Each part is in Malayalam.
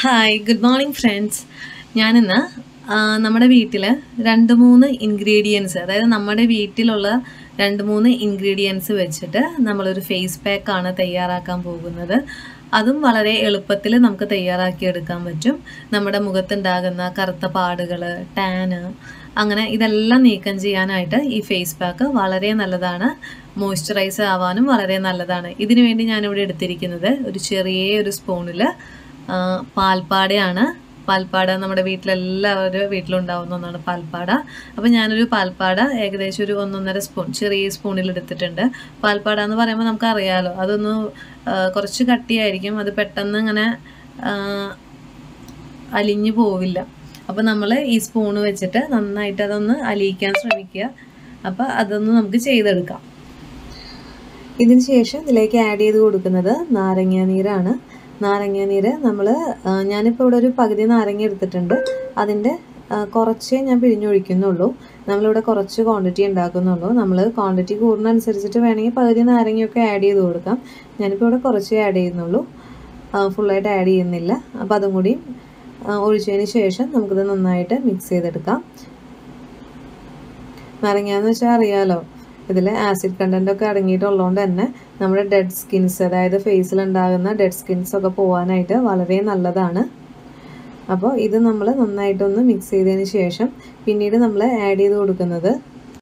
Hi good morning friends. ഞാനിന്ന് നമ്മുടെ വീട്ടിൽ 2-3 ഇൻഗ്രീഡിയൻസ്, അതായത് നമ്മുടെ വീട്ടിലുള്ള 2-3 ഇൻഗ്രീഡിയൻസ് വെച്ചിട്ട് നമ്മളൊരു ഫേസ് പാക്കാണ് തയ്യാറാക്കാൻ പോകുന്നത്. അതും വളരെ എളുപ്പത്തിൽ നമുക്ക് തയ്യാറാക്കിയെടുക്കാൻ പറ്റും. നമ്മുടെ മുഖത്തുണ്ടാകുന്ന കറുത്ത പാടുകൾ, ടാന്, അങ്ങനെ ഇതെല്ലാം നീക്കം ചെയ്യാനായിട്ട് ഈ ഫേസ് പാക്ക് വളരെ നല്ലതാണ്. മോയ്സ്ചറൈസ് ആവാനും വളരെ നല്ലതാണ്. ഇതിനു വേണ്ടി ഞാനിവിടെ എടുത്തിരിക്കുന്നത് ഒരു ചെറിയ സ്പൂണിൽ പാൽപ്പാടയാണ്. പാൽപ്പാട നമ്മുടെ വീട്ടിലെല്ലാവരും വീട്ടിലുണ്ടാവുന്ന ഒന്നാണ് പാൽപ്പാട. അപ്പോൾ ഞാനൊരു പാൽപ്പാട ഏകദേശം ഒരു 1-1.5 സ്പൂൺ ചെറിയ സ്പൂണിൽ എടുത്തിട്ടുണ്ട്. പാൽപ്പാട എന്ന് പറയുമ്പോൾ നമുക്കറിയാലോ, അതൊന്ന് കുറച്ച് കട്ടിയായിരിക്കും. അത് പെട്ടെന്ന് ഇങ്ങനെ അലിഞ്ഞു പോവില്ല. അപ്പോൾ നമ്മൾ ഈ സ്പൂണ് വെച്ചിട്ട് നന്നായിട്ട് അതൊന്ന് അലിയിക്കാൻ ശ്രമിക്കുക. അപ്പോൾ അതൊന്ന് നമുക്ക് ചെയ്തെടുക്കാം. ഇതിന് ശേഷം ഇതിലേക്ക് ആഡ് ചെയ്ത് കൊടുക്കുന്നത് നാരങ്ങ നീരാണ്. നാരങ്ങ നീര് ഞാനിപ്പോൾ ഇവിടെ ഒരു പകുതി നാരങ്ങ എടുത്തിട്ടുണ്ട്. അതിൻ്റെ കുറച്ചേ ഞാൻ പിഴിഞ്ഞൊഴിക്കുന്നുള്ളൂ. നമ്മളിവിടെ കുറച്ച് ക്വാണ്ടിറ്റി ഉണ്ടാക്കുന്നുള്ളൂ. നമ്മൾ ക്വാണ്ടിറ്റി കൂടുന്നതനുസരിച്ചിട്ട് വേണമെങ്കിൽ പകുതി നാരങ്ങയൊക്കെ ആഡ് ചെയ്ത് കൊടുക്കാം. ഞാനിപ്പോൾ ഇവിടെ കുറച്ചേ ആഡ് ചെയ്യുന്നുള്ളൂ, ഫുള്ളായിട്ട് ആഡ് ചെയ്യുന്നില്ല. അപ്പോൾ അതും കൂടി ഒഴിച്ചതിന് ശേഷം നമുക്കിത് നന്നായിട്ട് മിക്സ് ചെയ്തെടുക്കാം. നാരങ്ങ എന്ന് വെച്ചാൽ അറിയാലോ, ഇതിൽ ആസിഡ് കണ്ടൻറ്റൊക്കെ അടങ്ങിയിട്ടുള്ളതുകൊണ്ട് തന്നെ നമ്മുടെ ഡെഡ് സ്കിൻസ്, അതായത് ഫേസിലുണ്ടാകുന്ന ഡെഡ് സ്കിൻസ് ഒക്കെ പോകാനായിട്ട് വളരെ നല്ലതാണ്. അപ്പോൾ ഇത് നമ്മൾ നന്നായിട്ടൊന്ന് മിക്സ് ചെയ്തതിന് ശേഷം പിന്നീട് നമ്മൾ ആഡ് ചെയ്ത് കൊടുക്കുന്നത്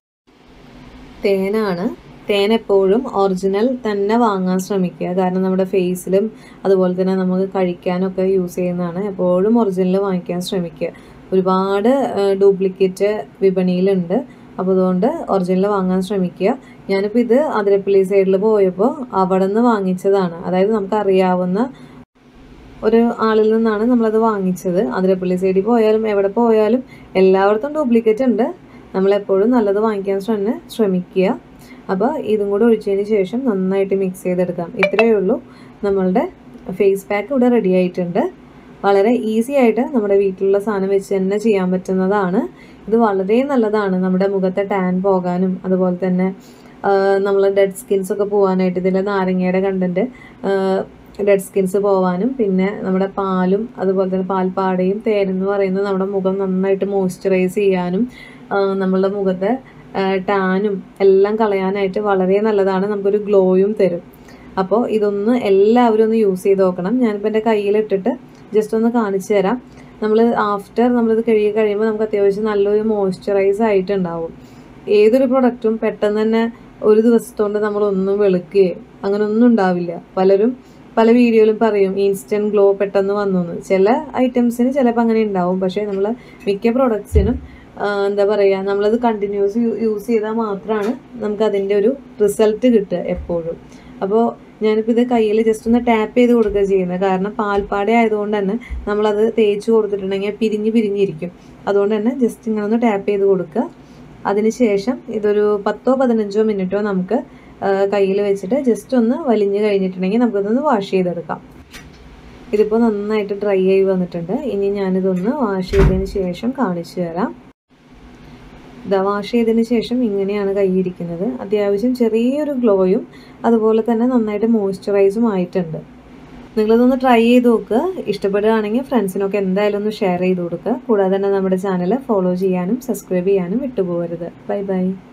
തേനാണ്. തേൻ എപ്പോഴും ഒറിജിനൽ തന്നെ വാങ്ങാൻ ശ്രമിക്കുക. കാരണം നമ്മുടെ ഫേസിലും അതുപോലെ തന്നെ നമുക്ക് കഴിക്കാനൊക്കെ യൂസ് ചെയ്യുന്നതാണ്. എപ്പോഴും ഒറിജിനൽ വാങ്ങിക്കാൻ ശ്രമിക്കുക. ഒരുപാട് ഡ്യൂപ്ലിക്കേറ്റ് വിപണിയിലുണ്ട്. അപ്പോൾ അതുകൊണ്ട് ഒറിജിനൽ വാങ്ങാൻ ശ്രമിക്കുക. ഞാനിപ്പോൾ ഇത് അതിരപ്പള്ളി സൈഡിൽ പോയപ്പോൾ അവിടെ നിന്ന് വാങ്ങിച്ചതാണ്. അതായത് നമുക്കറിയാവുന്ന ഒരു ആളിൽ നിന്നാണ് നമ്മളത് വാങ്ങിച്ചത്. അതിരപ്പള്ളി സൈഡിൽ പോയാലും എവിടെ പോയാലും എല്ലായിടത്തും ഡ്യൂപ്ലിക്കേറ്റ് ഉണ്ട്. നമ്മളെപ്പോഴും നല്ലത് വാങ്ങിക്കാൻ ശ്രമിക്കുക. അപ്പോൾ ഇതും കൂടെ ഒഴിച്ചതിന് ശേഷം നന്നായിട്ട് മിക്സ് ചെയ്തെടുക്കാം. ഇത്രയേ ഉള്ളൂ, നമ്മളുടെ ഫേസ് പാക്ക് ഇവിടെ റെഡി ആയിട്ടുണ്ട്. വളരെ ഈസി ആയിട്ട് നമ്മുടെ വീട്ടിലുള്ള സാധനം വെച്ച് തന്നെ ചെയ്യാൻ പറ്റുന്നതാണ്. ഇത് വളരെ നല്ലതാണ് നമ്മുടെ മുഖത്തെ ടാൻ പോകാനും അതുപോലെ തന്നെ നമ്മൾ ഡെഡ് സ്കിൻസ് ഒക്കെ പോകാനായിട്ട്. ഇതിലെ നാരങ്ങയുടെ കണ്ടൻറ്റ് ഡെഡ് സ്കിൻസ് പോകാനും, പിന്നെ നമ്മുടെ പാലും അതുപോലെ തന്നെ പാൽപ്പാടയും തേനെന്ന് പറയുന്നത് നമ്മുടെ മുഖം നന്നായിട്ട് മോയ്സ്ചറൈസ് ചെയ്യാനും നമ്മളുടെ മുഖത്തെ ടാനും എല്ലാം കളയാനായിട്ട് വളരെ നല്ലതാണ്. നമുക്കൊരു ഗ്ലോയും തരും. അപ്പോൾ ഇതൊന്ന് എല്ലാവരും ഒന്ന് യൂസ് ചെയ്ത് നോക്കണം. ഞാനിപ്പോൾ എൻ്റെ കയ്യിലിട്ടിട്ട് ജസ്റ്റ് ഒന്ന് കാണിച്ചു തരാം. നമ്മളിത് കഴുകി കഴിയുമ്പോൾ നമുക്ക് അത്യാവശ്യം നല്ലൊരു മോയ്സ്ചറൈസ് ആയിട്ടുണ്ടാവും. ഏതൊരു പ്രൊഡക്റ്റും പെട്ടെന്ന് തന്നെ ഒരു ദിവസത്തോണ്ട് നമ്മളൊന്നും വെളുക്കുകയോ അങ്ങനെ ഒന്നും ഉണ്ടാവില്ല. പലരും പല വീഡിയോയിലും പറയും ഇൻസ്റ്റൻറ്റ് ഗ്ലോ പെട്ടെന്ന് വന്നു എന്ന്. ചില ഐറ്റംസിന് ചിലപ്പോൾ അങ്ങനെ ഉണ്ടാവും. പക്ഷേ നമ്മൾ മിക്ക പ്രൊഡക്ട്സിനും എന്താ പറയുക, നമ്മളത് കണ്ടിന്യൂസ് യൂസ് ചെയ്താൽ മാത്രമാണ് നമുക്കതിൻ്റെ ഒരു റിസൾട്ട് കിട്ടുക എപ്പോഴും. അപ്പോൾ ഞാനിപ്പോൾ ഇത് കയ്യിൽ ജസ്റ്റ് ഒന്ന് ടാപ്പ് ചെയ്ത് കൊടുക്കുക ചെയ്യുന്നത്. കാരണം പാൽപ്പാട ആയതുകൊണ്ട് തന്നെ നമ്മളത് തേച്ച് കൊടുത്തിട്ടുണ്ടെങ്കിൽ പിരിഞ്ഞിരിക്കും. അതുകൊണ്ട് തന്നെ ജസ്റ്റ് ഇങ്ങനെ ഒന്ന് ടാപ്പ് ചെയ്ത് കൊടുക്കുക. അതിനുശേഷം ഇതൊരു 10-15 മിനിറ്റോ നമുക്ക് കയ്യിൽ വെച്ചിട്ട് ജസ്റ്റ് ഒന്ന് വലിഞ്ഞ് കഴിഞ്ഞിട്ടുണ്ടെങ്കിൽ നമുക്കിതൊന്ന് വാഷ് ചെയ്തെടുക്കാം. ഇതിപ്പോൾ നന്നായിട്ട് ഡ്രൈ ആയി വന്നിട്ടുണ്ട്. ഇനി ഞാനിതൊന്ന് വാഷ് ചെയ്തതിന് ശേഷം കാണിച്ചു തരാം. വാഷ് ചെയ്തതിന് ശേഷം ഇങ്ങനെയാണ് കൈയിരിക്കുന്നത്. അത്യാവശ്യം ചെറിയൊരു ഗ്ലോയും അതുപോലെ തന്നെ നന്നായിട്ട് മോയ്സ്ചറൈസും ആയിട്ടുണ്ട്. നിങ്ങളിതൊന്ന് ട്രൈ ചെയ്ത് നോക്കുക. ഇഷ്ടപ്പെടുകയാണെങ്കിൽ ഫ്രണ്ട്സിനൊക്കെ എന്തായാലും ഒന്ന് ഷെയർ ചെയ്ത് കൊടുക്കുക. കൂടാതെ തന്നെ നമ്മുടെ ചാനൽ ഫോളോ ചെയ്യാനും സബ്സ്ക്രൈബ് ചെയ്യാനും വിട്ടുപോകരുത്. Bye bye.